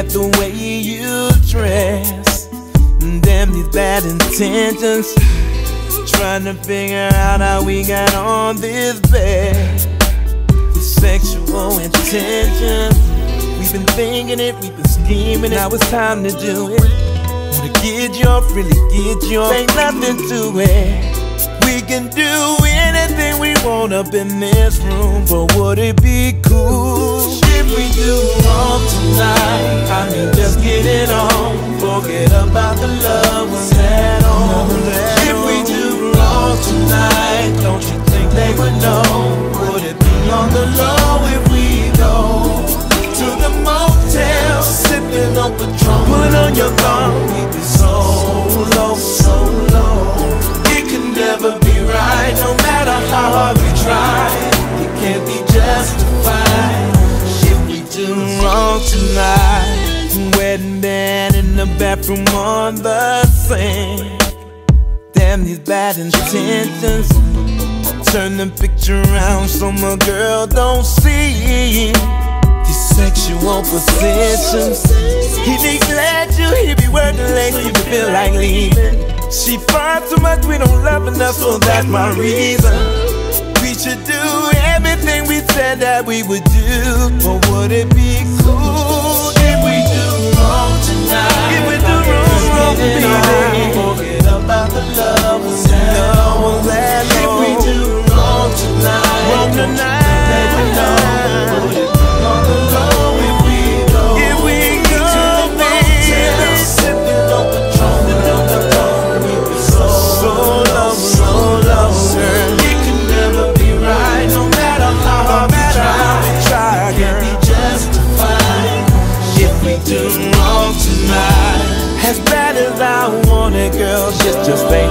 at the way you dress. Damn these bad intentions, trying to figure out how we got on this bed. The sexual intentions, we've been thinking it, we've been scheming, now it's time to do it. Wanna get you off, really get you off, ain't nothing to it. We can do anything we want up in this room, but would it be cool if we do wrong tonight? I mean, just get it on, forget about the love was had on. If we do wrong tonight, don't you think they would know? Would it be on the low if we go to the motel, sipping on Patron, put on your thumb, we'd be so low, so low. It can never be right, no matter how hard we try. It can't be justified if we do wrong tonight. Wedding band in the bathroom on the sink. Damn these bad intentions, turn the picture around so my girl don't see these sexual positions. He neglect you, he be working late so you can feel like leaving. She finds too much, we don't love enough, so that's my reason. We should do everything we said that we would do, but would it be cool if we do wrong tonight? If we do wrong tonight, forget about the love was had. If we do wrong tonight, they would know. Would it be on the low if we go? If we go to the motel, sipping on Patron, we'd be so low, so low. It can never be right, no matter how hard we try. It can't be justified if we do wrong tonight. As bad as I want it, girl, just ain't